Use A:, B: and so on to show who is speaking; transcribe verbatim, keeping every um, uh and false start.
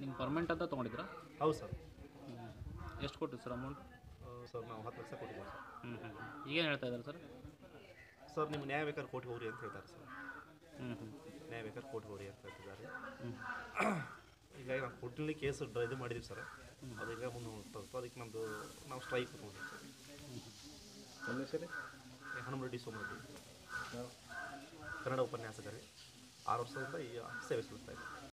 A: ಹಿಂಗೆ ಪರ್ಮನೆಂಟ್ ಅಂತ ತೊಗೊಂಡಿದ್ರಾ?
B: ಹೌದು ಸರ್.
A: ಹ್ಞೂ. ಎಷ್ಟು ಕೊಟ್ಟಿರಿ ಸರ್ ಅಮೌಂಟ್?
B: ಸರ್ ನಾವು ಹತ್ತು ಲಕ್ಷ ಕೊಟ್ಟಿದ್ದೀವಿ ಸರ್.
A: ಹ್ಞೂ ಹ್ಞೂ ಈಗೇನು ಹೇಳ್ತಾ ಇದ್ದಾರೆ ಸರ್?
B: ಸರ್ ನಿಮ್ಮ ನ್ಯಾಯ ಬೇಕಾದ್ರೆ ಕೋರ್ಟ್ಗೆ ಹೋಗ್ರಿ ಅಂತ ಹೇಳ್ತಾರೆ ಸರ್.
A: ಹ್ಞೂ ಹ್ಞೂ
B: ನ್ಯಾಯ ಬೇಕಾದ್ರೆ ಕೋರ್ಟ್ಗೆ ಹೋಗ್ರಿ ಅಂತ ಹೇಳ್ತಿದ್ದಾರೆ.
A: ಹ್ಞೂ
B: ಹೀಗಾಗಿ ನಾವು ಕೋರ್ಟಿನಲ್ಲಿ ಕೇಸ್ ಡ್ರ ಇದು ಮಾಡಿದ್ದೀವಿ ಸರ್. ಅದು ಈಗ ಮುಂದೆ ಹೋಗ್ತದೆ. ಅದಕ್ಕೆ ನಮ್ಮದು ನಾವು ಸ್ಟ್ರೈಕ್ ತೊಗೊಂಡಿದ್ದೀವಿ ಸರ್.
C: ನನ್ನ ಹೆಸರು
B: ಹನುಮರೆಡ್ಡಿ ಸೋಮರೆಡ್ಡಿ, ಕನ್ನಡ ಉಪನ್ಯಾಸಕರೇ. ಆರು ವರ್ಷದಿಂದ ಈ ಸೇವೆ ಸಲ್ಲಿಸ್ತಾ ಇದ್ದೀವಿ.